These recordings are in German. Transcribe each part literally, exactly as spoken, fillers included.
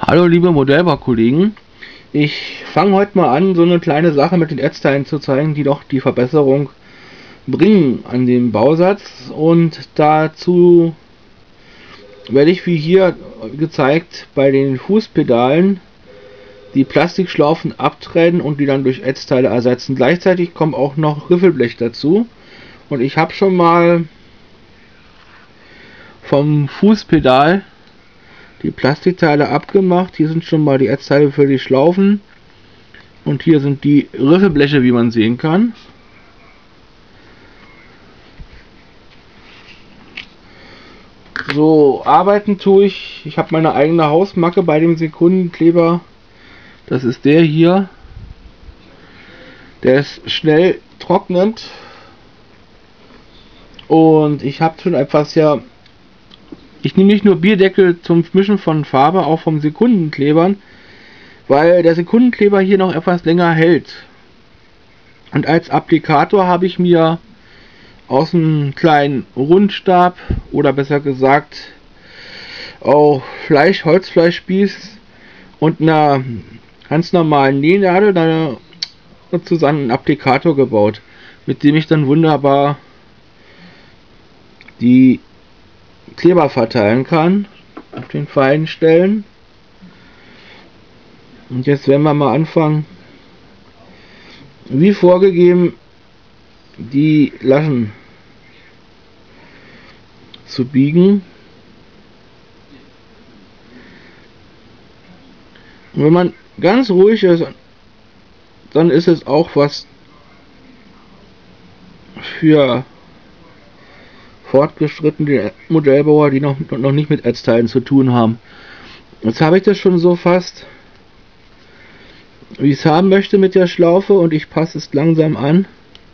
Hallo liebe Modellbaukollegen, ich fange heute mal an, so eine kleine Sache mit den Ätzteilen zu zeigen, die doch die Verbesserung bringen an dem Bausatz, und dazu werde ich, wie hier gezeigt, bei den Fußpedalen die Plastikschlaufen abtrennen und die dann durch Ätzteile ersetzen. Gleichzeitig kommt auch noch Riffelblech dazu, und ich habe schon mal vom Fußpedal die Plastikteile abgemacht. Hier sind schon mal die Ätzteile für die Schlaufen und hier sind die Riffelbleche, wie man sehen kann. So, arbeiten tue ich. Ich habe meine eigene Hausmacke bei dem Sekundenkleber. Das ist der hier. Der ist schnell trocknend. Und ich habe schon etwas ja. Ich nehme nicht nur Bierdeckel zum Mischen von Farbe, auch vom Sekundenklebern, weil der Sekundenkleber hier noch etwas länger hält. Und als Applikator habe ich mir aus einem kleinen Rundstab, oder besser gesagt auch Fleisch, Holzfleischspieß und einer ganz normalen Nähnadel da sozusagen einen Applikator gebaut, mit dem ich dann wunderbar die Kleber verteilen kann auf den feinen Stellen. Und jetzt werden wir mal anfangen, wie vorgegeben, die Laschen zu biegen. Und wenn man ganz ruhig ist, dann ist es auch was für fortgeschrittene Modellbauer, die noch, noch nicht mit Ätzteilen zu tun haben. Jetzt habe ich das schon so fast, wie ich es haben möchte mit der Schlaufe, und ich passe es langsam an.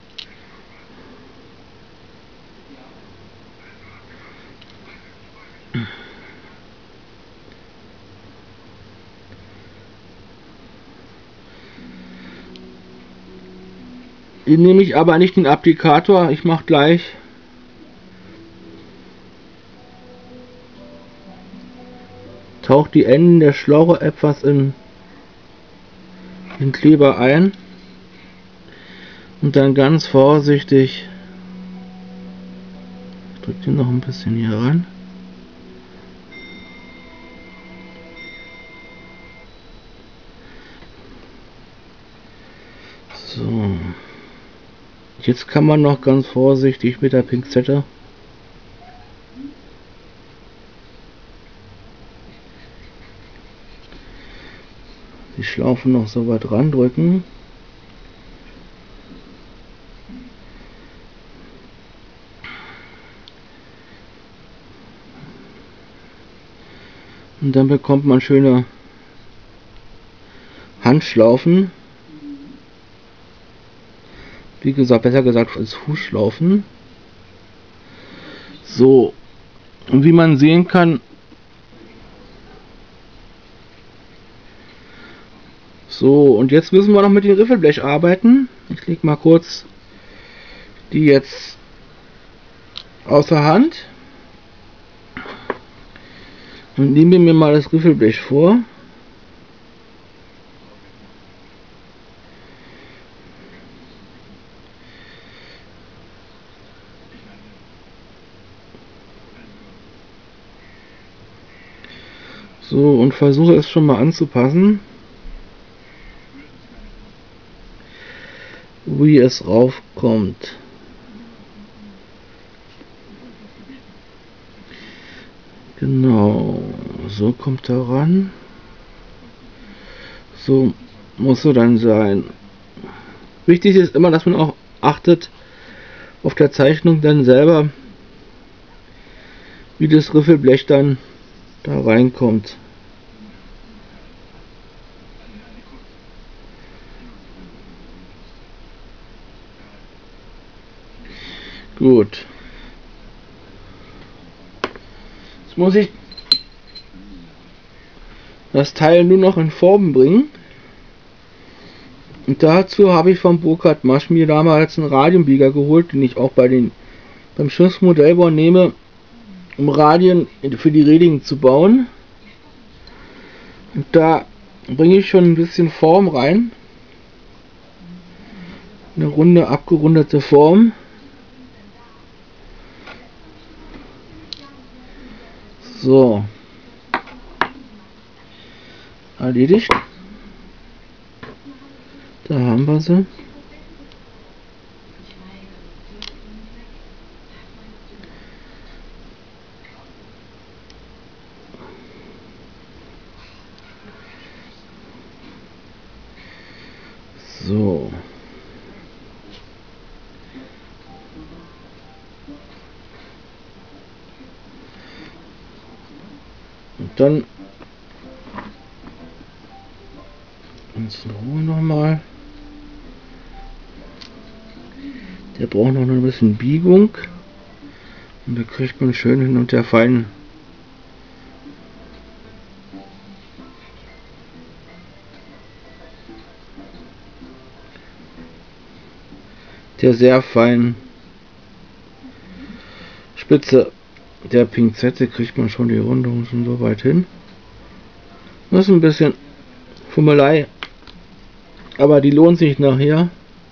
Hier nehme ich aber nicht den Applikator, ich mache gleich taucht die Enden der Schlauche etwas in den Kleber ein und dann ganz vorsichtig drückt ihn noch ein bisschen hier ran. So, jetzt kann man noch ganz vorsichtig mit der Pinzette die Schlaufe noch so weit randrücken. Und dann bekommt man schöne Handschlaufen. Wie gesagt, besser gesagt als Fußschlaufen. So, und wie man sehen kann, so, und jetzt müssen wir noch mit dem Riffelblech arbeiten. Ich lege mal kurz die jetzt außer Hand und nehme mir mal das Riffelblech vor. So, und versuche es schon mal anzupassen, wie es raufkommt. Genau, so kommt er ran. So muss er dann sein. Wichtig ist immer, dass man auch achtet auf der Zeichnung dann selber, wie das Riffelblech dann da reinkommt. Gut. Jetzt muss ich das Teil nur noch in Form bringen. Und dazu habe ich vom Burkhard Masch mir damals einen Radienbieger geholt, den ich auch bei den beim Schiffsmodellbau nehme, um Radien für die Reling zu bauen. Und da bringe ich schon ein bisschen Form rein. Eine runde, abgerundete Form. So. Erledigt. Da haben wir sie. So. Und dann ganz in Ruhe nochmal. Der braucht noch ein bisschen Biegung. Und da kriegt man schön hin und her fein. Der sehr fein Spitze der Pinzette kriegt man schon die Rundung schon so weit hin. Das ist ein bisschen Fummelei, aber die lohnt sich nachher.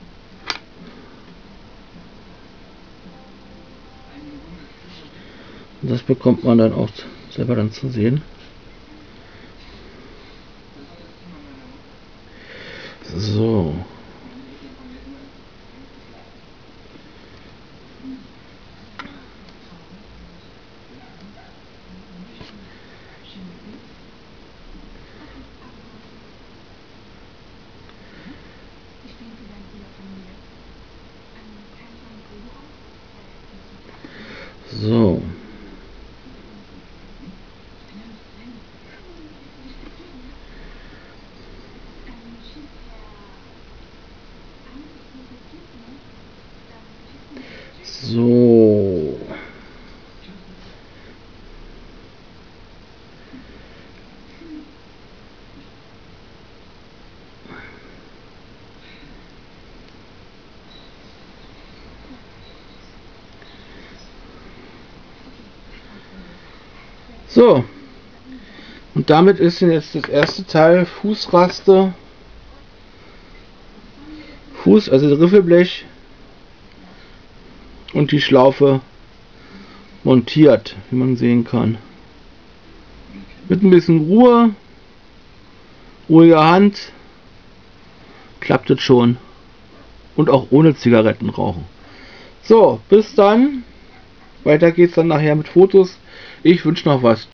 Und das bekommt man dann auch selber dann zu sehen. So. So. So. So, und damit ist jetzt das erste Teil Fußraste, Fuß, also das Riffelblech und die Schlaufe montiert, wie man sehen kann. Mit ein bisschen Ruhe, ruhiger Hand, klappt es schon. Und auch ohne Zigarettenrauchen. So, bis dann. Weiter geht's dann nachher mit Fotos. Ich wünsche noch was.